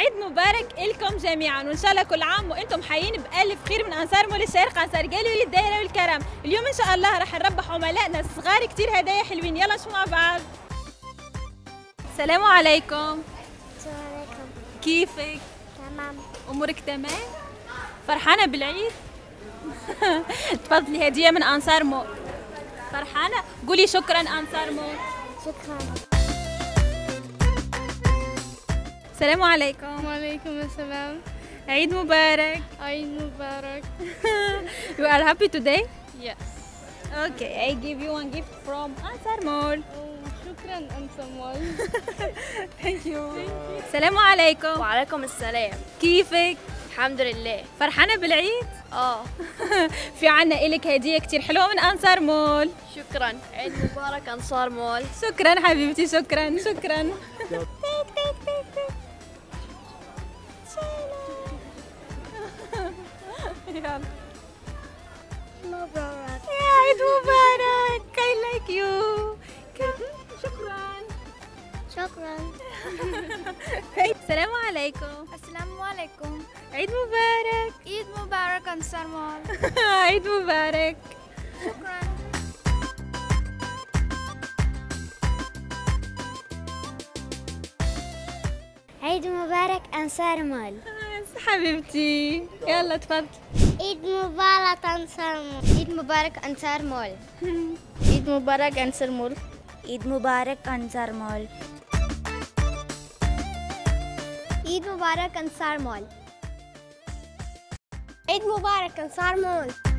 عيد مبارك لكم جميعا، وان شاء الله كل عام وانتم حيين بألف خير من انصار مول الشارقة، انصار قالوا للدائرة والكرم. اليوم ان شاء الله راح نربح عملائنا الصغار كتير هدايا حلوين. يلا نشوف مع بعض. السلام عليكم. السلام عليكم. كيفك؟ تمام. امورك تمام؟ فرحانة بالعيد؟ تفضلي هدية من انصار مول. فرحانة؟ قولي شكرا انصار مول. شكرا. السلام عليكم. وعليكم السلام. عيد مبارك. عيد مبارك. You are happy today? Yes. Okay, I give you one gift from Ansar Mall. شكرا أنسر مول. Thank you. السلام عليكم. وعليكم السلام. كيفك؟ الحمد لله. فرحانة بالعيد؟ في عنا إلك هدية كتير حلوة من أنصار مول. شكرا. عيد مبارك أنصار مول. شكرا حبيبتي، شكرا شكرا. يلا. مبارك. يا عيد مبارك. I like you. شكرا. شكرا. السلام عليكم. السلام عليكم. عيد مبارك. عيد مبارك أنصار مول. عيد مبارك. شكرا. عيد مبارك أنصار مول. حبيبتي يلا تفضل. عيد مبارك أنصار مول. عيد مبارك أنصار مول. عيد مبارك أنصار مول. عيد مبارك أنصار مول. عيد مبارك أنصار مول. عيد مبارك أنصار مول.